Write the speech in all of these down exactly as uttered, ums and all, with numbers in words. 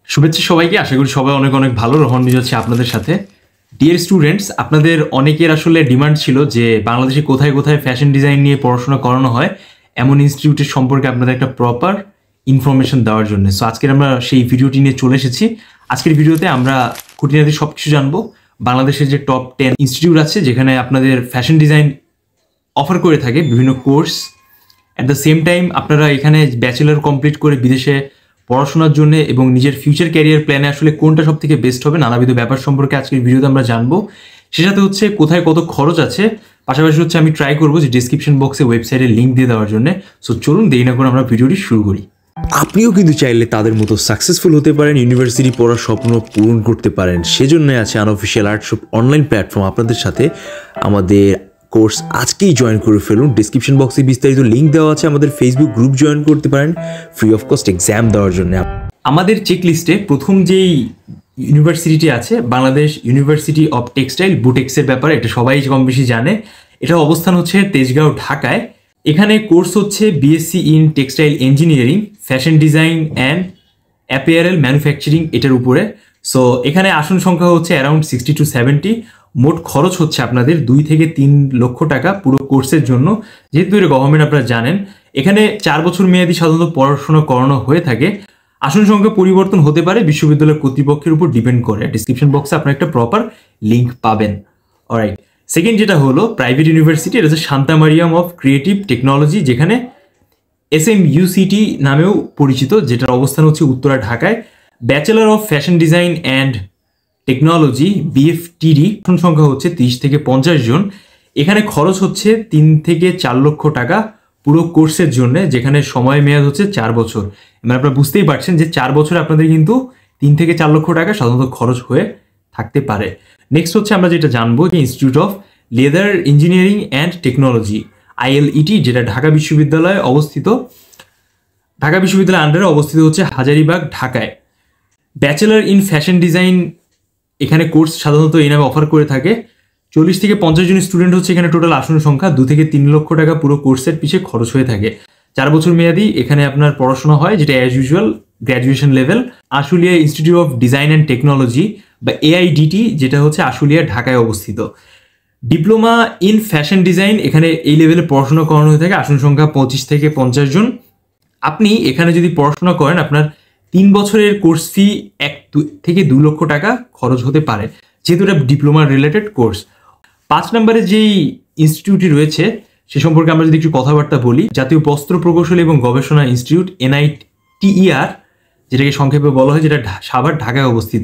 শুভেচ্ছা সবাইকে। আশা করি সবাই অনেক অনেক ভালো। রোহন মিজ হচ্ছে আপনাদের সাথে। ডিয়ার স্টুডেন্টস, আপনাদের অনেকের আসলে ডিমান্ড ছিল যে বাংলাদেশে কোথায় কোথায় ফ্যাশন ডিজাইন নিয়ে পড়াশোনা করানো হয় এমন ইনস্টিটিউটের সম্পর্কে আপনাদের একটা প্রপার ইনফরমেশন দেওয়ার জন্য। সো আজকের আমরা সেই ভিডিওটি নিয়ে চলে এসেছি। আজকের ভিডিওতে আমরা খুঁটিনাটি সব কিছু জানবো। বাংলাদেশের যে টপ টেন ইনস্টিটিউট আছে যেখানে আপনাদের ফ্যাশন ডিজাইন অফার করে থাকে বিভিন্ন course. At the same time আপনারা এখানে ব্যাচেলার কমপ্লিট করে বিদেশে পড়াশোনার জন্য এবং নিজের ফিউচার ক্যারিয়ার প্ল্যানে আসলে কোনটা সব থেকে বেস্ট হবে নানাবিধ ব্যাপার সম্পর্কে আজকের ভিডিওতে আমরা জানবো। সেটাতে হচ্ছে কোথায় কত খরচ আছে, পাশাপাশি হচ্ছে আমি ট্রাই করবো যে ডিসক্রিপশন বক্সে ওয়েবসাইটের লিঙ্ক দিয়ে দেওয়ার জন্য। সো চলুন দেরি না করে আমরা ভিডিওটি শুরু করি। আপনিও কিন্তু চাইলে তাদের মতো সাকসেসফুল হতে পারেন, ইউনিভার্সিটি পড়ার স্বপ্ন পূরণ করতে পারেন। সেজন্য আছে আনঅফিশিয়াল আর্টশপ অনলাইন প্ল্যাটফর্ম আপনাদের সাথে। আমাদের কোর্স আজকেই জয়েন করে ফেলুন। ডিসক্রিপশন বক্সে বিস্তারিত লিঙ্ক দেওয়া আছে। আমাদের ফেসবুক গ্রুপ জয়েন করতে পারেন ফ্রি অফ কস্ট এক্সাম দেওয়ার জন্য। আমাদের চেক লিস্টে প্রথম যেই ইউনিভার্সিটিটি আছে বাংলাদেশ ইউনিভার্সিটি অফ টেক্সটাইল বুটেক্সের ব্যাপারে এটা সবাই কম বেশি জানে। এটা অবস্থান হচ্ছে তেজগাঁও, ঢাকায়। এখানে কোর্স হচ্ছে BSc in textile engineering, fashion design and apparel manufacturing এটার উপরে। সো এখানে আসন সংখ্যা হচ্ছে অ্যারাউন্ড সিক্সটি টু সেভেন্টি। মোট খরচ হচ্ছে আপনাদের দুই থেকে তিন লক্ষ টাকা পুরো কোর্সের জন্য। যেহেতু এটা গভর্নমেন্ট আপনারা জানেন, এখানে চার বছর মেয়াদি সাধারণত পড়াশোনা করানো হয়ে থাকে। আসন সংখ্যা পরিবর্তন হতে পারে, বিশ্ববিদ্যালয় কর্তৃপক্ষের উপর ডিপেন্ড করে। ডিসক্রিপশন বক্সে আপনার একটা প্রপার লিঙ্ক পাবেন। অলরাইট, সেকেন্ড যেটা হলো প্রাইভেট ইউনিভার্সিটি। এটা হচ্ছে Shanta Mariyam of creative technology, যেখানে এস এম ইউসিটি নামেও পরিচিত, যেটার অবস্থান হচ্ছে উত্তরা, ঢাকায়। Bachelor of fashion design and technology BFTD, আসন সংখ্যা হচ্ছে তিরিশ থেকে পঞ্চাশ জন। এখানে খরচ হচ্ছে তিন থেকে চার লক্ষ টাকা পুরো কোর্সের জন্য, যেখানে সময় মেয়াদ হচ্ছে চার বছর। মানে আপনারা বুঝতেই পারছেন যে চার বছর আপনাদের কিন্তু তিন থেকে চার লক্ষ টাকা সাধারণত খরচ হয়ে থাকতে পারে। নেক্সট হচ্ছে আমরা যেটা জানবো যে institute of leather engineering and technology ILET, যেটা ঢাকা বিশ্ববিদ্যালয়ে অবস্থিত। ঢাকা বিশ্ববিদ্যালয়ের আন্ডারে অবস্থিত হচ্ছে হাজারীবাগ, ঢাকায়। ব্যাচেলার ইন ফ্যাশন ডিজাইন এখানে কোর্স সাধারণত এই নামে অফার করে থাকে। চল্লিশ থেকে পঞ্চাশ জন স্টুডেন্ট হচ্ছে এখানে টোটাল আসন সংখ্যা। দু থেকে তিন লক্ষ টাকা পুরো কোর্সের পিছিয়ে খরচ হয়ে থাকে। চার বছর মেয়াদি এখানে আপনার পড়াশোনা হয়, যেটা as usual graduation level. Ashulia institute of design and technology বা এআইডিটি, যেটা হচ্ছে আশুলিয়া, ঢাকায় অবস্থিত। ডিপ্লোমা ইন ফ্যাশন ডিজাইন, এখানে এই লেভেলে পড়াশোনা করানো হয়ে থাকে। আসন সংখ্যা পঁচিশ থেকে পঞ্চাশ জন। আপনি এখানে যদি পড়াশোনা করেন আপনার তিন বছরের কোর্স ফি এক থেকে দু লক্ষ টাকা খরচ হতে পারে, যেহেতু এটা ডিপ্লোমা রিলেটেড কোর্স। পাঁচ নম্বরে যেই ইনস্টিটিউটটি রয়েছে সে সম্পর্কে আমরা যদি একটু কথাবার্তা বলি, জাতীয় বস্ত্র প্রকৌশল এবং গবেষণা ইনস্টিটিউট এনআইটিইআর, যেটাকে সংক্ষেপে বলা হয়, যেটা সাভার, ঢাকায় অবস্থিত।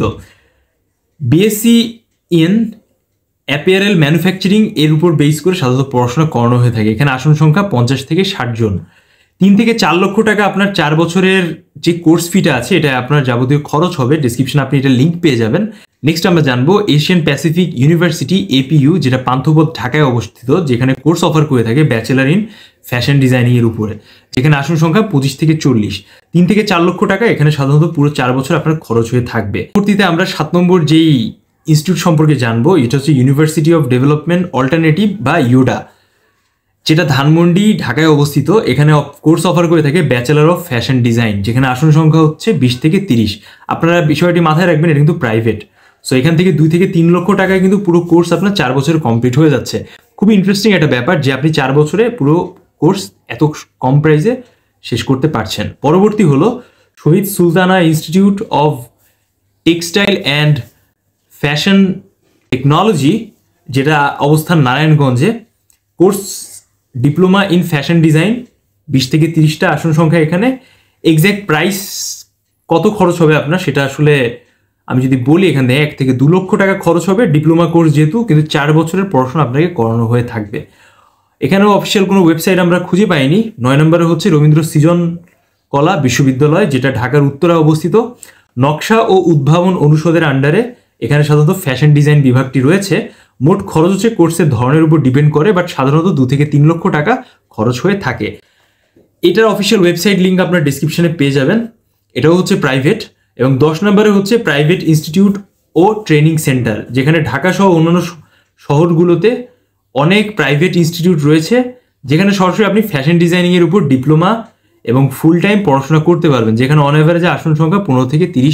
বিএসসি ইন অ্যাপিয়ারেল ম্যানুফ্যাকচারিং এর উপর বেস করে সাধারণত পড়াশোনা করানো হয়ে থাকে। এখানে আসন সংখ্যা পঞ্চাশ থেকে ষাট জন। তিন থেকে চার লক্ষ টাকা আপনার চার বছরের যে কোর্স ফিটা আছে এটা আপনার যাবতীয় খরচ হবে। ডিসক্রিপশনে আপনি এটা লিঙ্ক পেয়ে যাবেন। নেক্সট আমরা জানবো এশিয়ান প্যাসিফিক ইউনিভার্সিটি এপিইউ, যেটা পান্থপথ, ঢাকায় অবস্থিত, যেখানে কোর্স অফার করে থাকে ব্যাচেলার ইন ফ্যাশন ডিজাইনিং এর উপরে, যেখানে আসন সংখ্যা পঁচিশ থেকে চল্লিশ। তিন থেকে চার লক্ষ টাকা এখানে সাধারণত পুরো চার বছর আপনার খরচ হয়ে থাকবে। পরবর্তীতে আমরা সাত নম্বর যেই ইনস্টিটিউট সম্পর্কে জানবো, এটা হচ্ছে ইউনিভার্সিটি অফ ডেভেলপমেন্ট অল্টারনেটিভ বা ইউডা, যেটা ধানমন্ডি, ঢাকায় অবস্থিত। এখানে কোর্স অফার করে থাকে ব্যাচেলার অফ ফ্যাশন ডিজাইন, যেখানে আসন সংখ্যা হচ্ছে বিশ থেকে তিরিশ। আপনারা বিষয়টি মাথায় রাখবেন, এটা কিন্তু প্রাইভেট। সো এখান থেকে দুই থেকে তিন লক্ষ টাকায় কিন্তু পুরো কোর্স আপনার চার বছরে কমপ্লিট হয়ে যাচ্ছে। খুবই ইন্টারেস্টিং একটা ব্যাপার যে আপনি চার বছরে পুরো কোর্স এত কম প্রাইসে শেষ করতে পারছেন। পরবর্তী হলো Shahid Sultana institute of textile and fashion technology, যেটা অবস্থান নারায়ণগঞ্জে। Course diploma in fashion design, বিশ থেকে তিরিশটা আসন সংখ্যা এখানে। এক্স্যাক্ট প্রাইস কত খরচ হবে আপনার সেটা আসলে আমি যদি বলি, এখান থেকে এক থেকে দু লক্ষ টাকা খরচ হবে ডিপ্লোমা কোর্স যেহেতু, কিন্তু চার বছরের পড়াশোনা আপনাকে করানো হয়ে থাকবে। এখানেও অফিসিয়াল কোনো ওয়েবসাইট আমরা খুঁজে পাইনি। নয় নম্বরে হচ্ছে রবীন্দ্র সৃজন কলা বিশ্ববিদ্যালয়, যেটা ঢাকার উত্তরায় অবস্থিত। নকশা ও উদ্ভাবন অনুষদের আন্ডারে এখানে সাধারণত ফ্যাশন ডিজাইন বিভাগটি রয়েছে। মোট খরচ হচ্ছে কোর্সের ধরনের উপর ডিপেন্ড করে, বাট সাধারণত দু থেকে তিন লক্ষ টাকা খরচ হয়ে থাকে। এটার অফিসিয়াল ওয়েবসাইট লিঙ্ক আপনার ডিসক্রিপশনে পেয়ে যাবেন। এটাও হচ্ছে প্রাইভেট। এবং দশ নম্বরে হচ্ছে প্রাইভেট ইনস্টিটিউট ও ট্রেনিং সেন্টার, যেখানে ঢাকা সহ অন্যান্য শহরগুলোতে অনেক প্রাইভেট ইনস্টিটিউট রয়েছে, যেখানে সরাসরি আপনি ফ্যাশন ডিজাইনিংয়ের উপর ডিপ্লোমা এবং ফুল টাইম পড়াশোনা করতে পারবেন, যেখানে অন অ্যাভারেজে আসন সংখ্যা পনেরো থেকে তিরিশ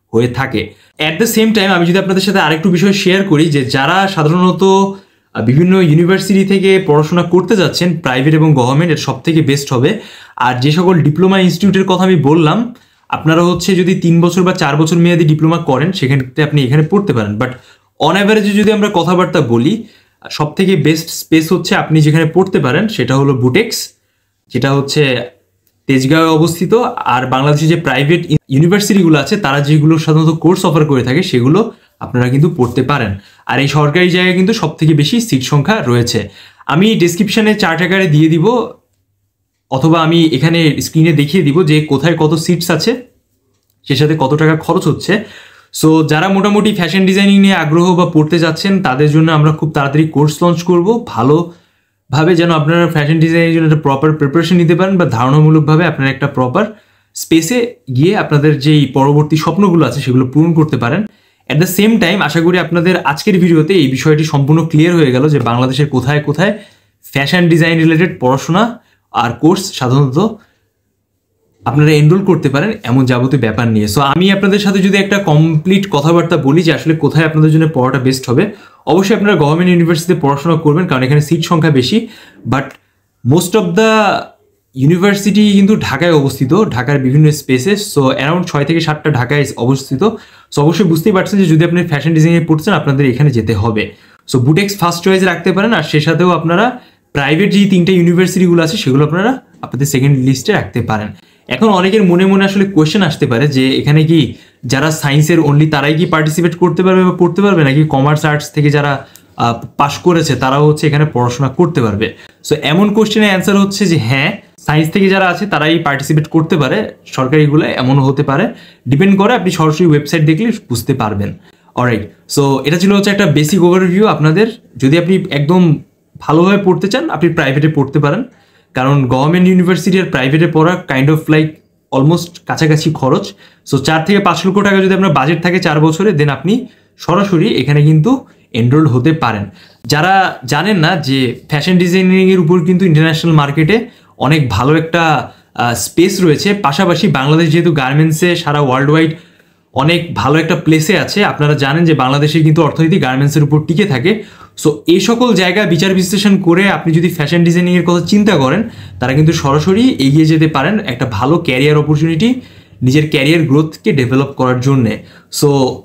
হয়ে থাকে। অ্যাট দ্য সেম টাইম আমি যদি আপনাদের সাথে আরেকটু বিষয় শেয়ার করি, যে যারা সাধারণত বিভিন্ন ইউনিভার্সিটি থেকে পড়াশোনা করতে যাচ্ছেন, প্রাইভেট এবং গভর্নমেন্ট, এর সব থেকে বেস্ট হবে। আর যে সকল ডিপ্লোমা ইনস্টিটিউটের কথা আমি বললাম, আপনারা হচ্ছে যদি তিন বছর বা চার বছর মেয়াদি ডিপ্লোমা করেন, সেক্ষেত্রে আপনি এখানে পড়তে পারেন। বাট অন অ্যাভারেজে যদি আমরা কথাবার্তা বলি, সব থেকে বেস্ট স্পেস হচ্ছে আপনি যেখানে পড়তে পারেন সেটা হলো বুটেক্স, যেটা হচ্ছে তেজগাঁওয়ে অবস্থিত। আর বাংলাদেশে যে প্রাইভেট ইউনিভার্সিটিগুলো আছে তারা যেগুলো সাধারণত কোর্স অফার করে থাকে সেগুলো আপনারা কিন্তু পড়তে পারেন। আর এই সরকারি জায়গায় কিন্তু সব থেকে বেশি সিট সংখ্যা রয়েছে। আমি ডিসক্রিপশনে চার্ট আকারে দিয়ে দিব, অথবা আমি এখানে স্ক্রিনে দেখিয়ে দিব যে কোথায় কত সিটস আছে, সে সাথে কত টাকা খরচ হচ্ছে। সো যারা মোটামুটি ফ্যাশন ডিজাইনিং নিয়ে আগ্রহ বা পড়তে যাচ্ছেন, তাদের জন্য আমরা খুব তাড়াতাড়ি কোর্স লঞ্চ করব, ভালোভাবে যেন আপনারা ফ্যাশন ডিজাইনের জন্য একটা প্রপার প্রিপারেশন নিতে পারেন, বা ধারণামূলকভাবে আপনারা একটা প্রপার স্পেসে গিয়ে আপনাদের যেই পরবর্তী স্বপ্নগুলো আছে সেগুলো পূরণ করতে পারেন। অ্যাট দ্য সেম টাইম আশা করি আপনাদের আজকের ভিডিওতে এই বিষয়টি সম্পূর্ণ ক্লিয়ার হয়ে গেল যে বাংলাদেশের কোথায় কোথায় ফ্যাশন ডিজাইন রিলেটেড পড়াশোনা আর কোর্স সাধারণত আপনারা এনরোল করতে পারেন, এমন যাবতীয় ব্যাপার নিয়ে। সো আমি আপনাদের সাথে যদি একটা কমপ্লিট কথাবার্তা বলি যে আসলে কোথায় আপনাদের জন্য পড়াটা বেস্ট হবে, অবশ্যই আপনারা গভর্নমেন্ট ইউনিভার্সিটিতে পড়াশোনা করবেন, কারণ এখানে সিট সংখ্যা বেশি। But most of the university কিন্তু ঢাকায় অবস্থিত, ঢাকার বিভিন্ন স্পেসে। সো অ্যারাউন্ড ছয় থেকে সাতটা ঢাকায় অবস্থিত। সো অবশ্যই বুঝতেই পারছেন যে যদি আপনি ফ্যাশন ডিজাইনে পড়ছেন, আপনাদের এখানে যেতে হবে। সো বুটেক্স ফার্স্ট চয়েস রাখতে পারেন, আর সে সাথেও আপনারা প্রাইভেট যে তিনটে ইউনিভার্সিটিগুলো আছে সেগুলো আপনারা আপনাদের সেকেন্ড লিস্টে রাখতে পারেন। এখন অনেকের মনে মনে আসলে কোয়েশ্চেন আসতে পারে যে এখানে কি যারা সায়েন্সের অনলি তারাই কি পার্টিসিপেট করতে পারবে বা পড়তে পারবে, নাকি কমার্স আর্টস থেকে যারা পাশ করেছে তারাও হচ্ছে এখানে পড়াশোনা করতে পারবে? সো এমন কোয়েশ্চেনের অ্যান্সার হচ্ছে যে হ্যাঁ, সায়েন্স থেকে যারা আছে তারাই পার্টিসিপেট করতে পারে। সরকারিগুলো এমনও হতে পারে, ডিপেন্ড করে, আপনি সরাসরি ওয়েবসাইট দেখলে বুঝতে পারবেন। অলরাইট, সো এটা ছিল হচ্ছে একটা বেসিক ওভারভিউ আপনাদের। যদি আপনি একদম ভালোভাবে পড়তে চান, আপনি প্রাইভেটে পড়তে পারেন, কারণ গভর্নমেন্ট ইউনিভার্সিটি আর প্রাইভেটে পড়া কাইন্ড অফ লাইক অলমোস্ট কাছাকাছি খরচ। সো চার থেকে পাঁচ লক্ষ টাকা যদি আপনার বাজেট থাকে চার বছরে, দেন আপনি সরাসরি এখানে কিন্তু এনরোল হতে পারেন। যারা জানেন না যে ফ্যাশন ডিজাইনিংয়ের উপর কিন্তু ইন্টারন্যাশনাল মার্কেটে অনেক ভালো একটা স্পেস রয়েছে, পাশাপাশি বাংলাদেশ যেহেতু গার্মেন্টসে সারা ওয়ার্ল্ড ওয়াইড অনেক ভালো একটা প্লেসে আছে, আপনারা জানেন যে বাংলাদেশে কিন্তু অর্থনীতি গার্মেন্টসের উপর টিকে থাকে। সো এই সকল জায়গায় বিচার বিশ্লেষণ করে আপনি যদি ফ্যাশন ডিজাইনিংয়ের কথা চিন্তা করেন, তারা কিন্তু সরাসরি এগিয়ে যেতে পারেন একটা ভালো ক্যারিয়ার অপরচুনিটি, নিজের ক্যারিয়ার গ্রোথকে ডেভেলপ করার জন্যে। সো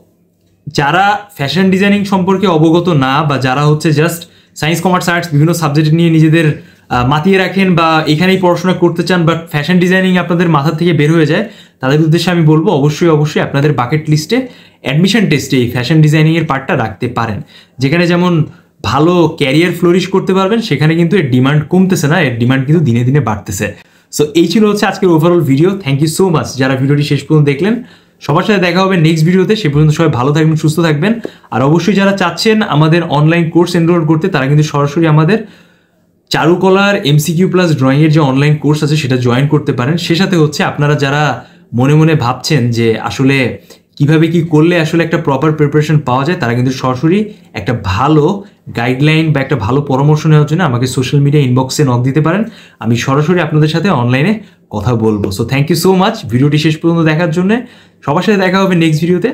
যারা ফ্যাশন ডিজাইনিং সম্পর্কে অবগত না, বা যারা হচ্ছে জাস্ট সায়েন্স কমার্স আর্টস বিভিন্ন সাবজেক্ট নিয়ে নিজেদের মাতিয়ে রাখেন বা এখানেই পড়াশোনা করতে চান, বাট ফ্যাশন ডিজাইনিং আপনাদের মাথা থেকে বের হয়ে যায়, তাদের উদ্দেশ্যে আমি বলবো অবশ্যই অবশ্যই আপনাদের বাকেট লিস্টে অ্যাডমিশন টেস্টে এই ফ্যাশন ডিজাইনিংয়ের পার্টটা রাখতে পারেন। যেখানে যেমন ভালো ক্যারিয়ার ফ্লোরিশ করতে পারবেন, সেখানে কিন্তু এর ডিমান্ড কমতেছে না, এর ডিমান্ড কিন্তু দিনে দিনে বাড়তেছে। সো এই ছিল হচ্ছে আজকের overall video. Thank you so much যারা ভিডিওটি শেষ পর্যন্ত দেখলেন। সবার সাথে দেখা হবে নেক্সট ভিডিওতে, সে পর্যন্ত সবাই ভালো থাকবেন, সুস্থ থাকবেন। আর অবশ্যই যারা চাচ্ছেন আমাদের অনলাইন কোর্স এনরোল করতে, তারা কিন্তু সরাসরি আমাদের চারুকলার এমসিকিউ প্লাস ড্রয়িংয়ের যে অনলাইন কোর্স আছে সেটা জয়েন করতে পারেন। সে সাথে হচ্ছে আপনারা যারা মনে মনে ভাবছেন যে আসলে কিভাবে কি করলে আসলে একটা প্রপার প্রিপারেশন পাওয়া যায়, তারা কিন্তু সরাসরি একটা ভালো গাইডলাইন বা একটা ভালো পরামর্শ নেওয়ার জন্য আমাকে সোশ্যাল মিডিয়া ইনবক্সে নক দিতে পারেন। আমি সরাসরি আপনাদের সাথে অনলাইনে কথা বলবো। So thank you so much ভিডিওটি শেষ পর্যন্ত দেখার জন্য। সবার সাথে দেখা হবে নেক্সট ভিডিওতে,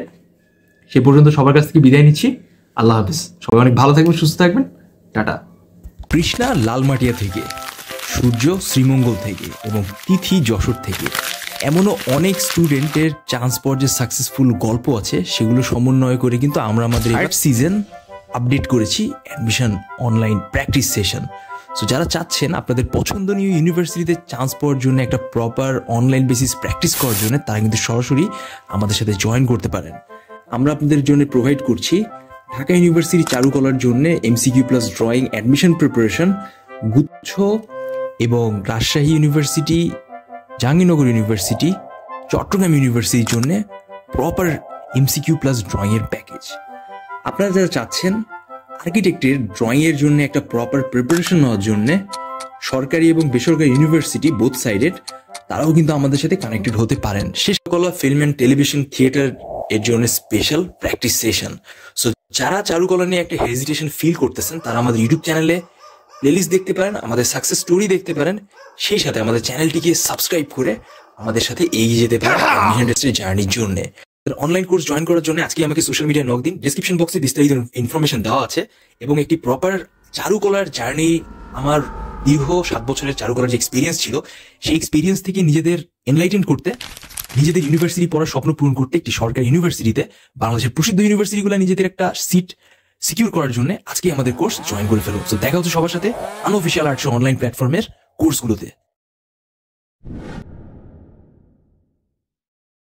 সে পর্যন্ত সবার কাছ থেকে বিদায় নিচ্ছি। আল্লাহ হাফিজ, সবাই অনেক ভালো থাকবেন, সুস্থ থাকবেন, টাটা। কৃষ্ণা লালমাটিয়া থেকে, সূর্য শ্রীমঙ্গল থেকে এবং তিথি যশোর থেকে এমনও অনেক স্টুডেন্টের চান্স পাওয়ার যে সাকসেসফুল গল্প আছে, সেগুলো সমন্বয় করে কিন্তু আমরা আমাদের আর্ট সিজন আপডেট করেছি admission online practice session. So যারা চাচ্ছেন আপনাদের পছন্দনীয় ইউনিভার্সিটিতে চান্স পাওয়ার জন্য একটা প্রপার অনলাইন বেসিস প্র্যাকটিস করার জন্য, তারা কিন্তু সরাসরি আমাদের সাথে জয়েন করতে পারেন। আমরা আপনাদের জন্য প্রোভাইড করছি ঢাকা ইউনিভার্সিটি চারুকলার জন্য MCQ plus drawing admission preparation, গুচ্ছ এবং রাজশাহী ইউনিভার্সিটি, জাহাঙ্গীরনগর ইউনিভার্সিটি, চট্টগ্রাম ইউনিভার্সিটির জন্য প্রপার এমসিকিউ প্লাস ড্রয়িংয়ের প্যাকেজ। আপনারা যারা চাচ্ছেন আর্কিটেক্টের ড্রয়িংয়ের জন্য একটা প্রপার প্রিপারেশন নেওয়ার জন্য, সরকারি এবং বেসরকারি ইউনিভার্সিটি বোথ সাইডেড, তারাও কিন্তু আমাদের সাথে কানেক্টেড হতে পারেন। শেষকলা ফিল্ম অ্যান্ড টেলিভিশন থিয়েটার এর জন্য স্পেশাল প্র্যাকটিস সেশন। সো যারা চারুকলা নিয়ে একটা হেজিটেশন ফিল করতেছেন, তারা আমাদের ইউটিউব চ্যানেলে প্লেলিস্ট দেখতে পারেন, আমাদের সাকসেস স্টোরি দেখতে পারেন, সেই সাথে আমাদের চ্যানেলটিকে সাবস্ক্রাইব করে আমাদের সাথে এগিয়ে যেতে পারেন অ্যাডমিশন টেস্টের জার্নির জন্য। অনলাইন কোর্স জয়েন করার জন্য আজকে আমাকে সোশ্যাল মিডিয়ায় নক দিন। ডেসক্রিপশন বক্সে বিস্তারিত ইনফরমেশন দেওয়া আছে এবং একটি প্রপার চারুকলার জার্নি, আমার দীর্ঘ সাত বছরের চারুকলার যে এক্সপিরিয়েন্স ছিল সেই এক্সপিরিয়েন্স থেকে নিজেদের এনলাইটেন করতে, নিজেদের ইউনিভার্সিটি পড়ার স্বপ্ন পূরণ করতে একটি সরকারি ইউনিভার্সিটিতে, বাংলাদেশের প্রসিদ্ধ ইউনিভার্সিটিগুলো নিজেদের একটা সিট সিকিউর করার জন্য আজকে আমাদের কোর্স জয়েন করে ফেলো। তো দেখা হচ্ছে সবার সাথে আনঅফিশিয়াল আর্টস অনলাইন প্ল্যাটফর্মের কোর্সগুলোতে।